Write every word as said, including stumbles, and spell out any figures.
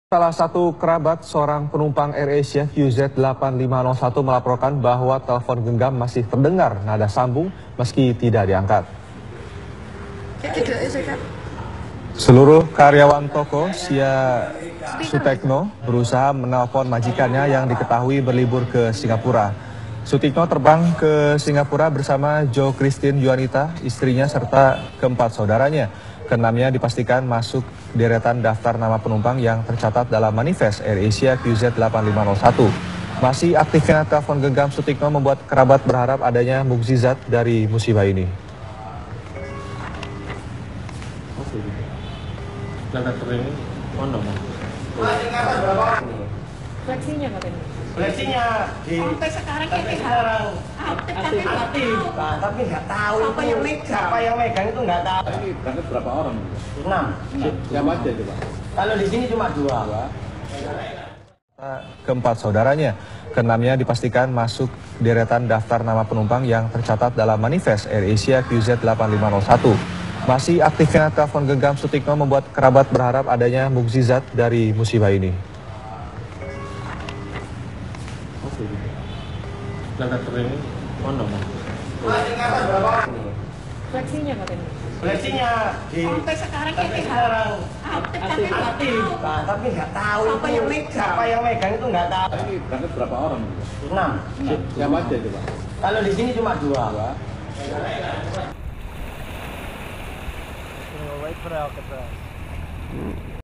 Salah satu kerabat seorang penumpang AirAsia Q Z delapan lima nol satu melaporkan bahwa telepon genggam masih terdengar nada sambung meski tidak diangkat. Seluruh karyawan toko Sia Sutekno berusaha menelpon majikannya yang diketahui berlibur ke Singapura. Sutikno terbang ke Singapura bersama Jo Christine Yuanita, istrinya serta keempat saudaranya. Keenamnya dipastikan masuk deretan daftar nama penumpang yang tercatat dalam manifest AirAsia Q Z delapan lima nol satu. Masih aktifnya telepon genggam Sutikno membuat kerabat berharap adanya mukjizat dari musibah ini. Fleksinya katanya. Fleksinya di sampai sekarang sampai ini sekarang aktif aktif, aktif. Nah, tapi nggak tahu siapa itu yang megang. siapa yang megang itu nggak tahu. Ini berangkat berapa orang? Enam. Siapa aja coba? Kalau di sini cuma dua. Keempat saudaranya, keenamnya dipastikan masuk deretan daftar nama penumpang yang tercatat dalam manifest AirAsia Q Z delapan lima nol satu. Masih aktifnya telepon genggam Sutikno membuat kerabat berharap adanya mukjizat dari musibah ini. Fleksinya katanya. Fleksinya di Sampai sekarang sampai ini sekarang aktif, aktif, aktif. Nah, tapi nggak tahu siapa itu yang megang. siapa yang megang itu nggak tahu. Ini berangkat berapa orang? Enam. Siapa aja coba? Kalau di sini cuma dua. Dua.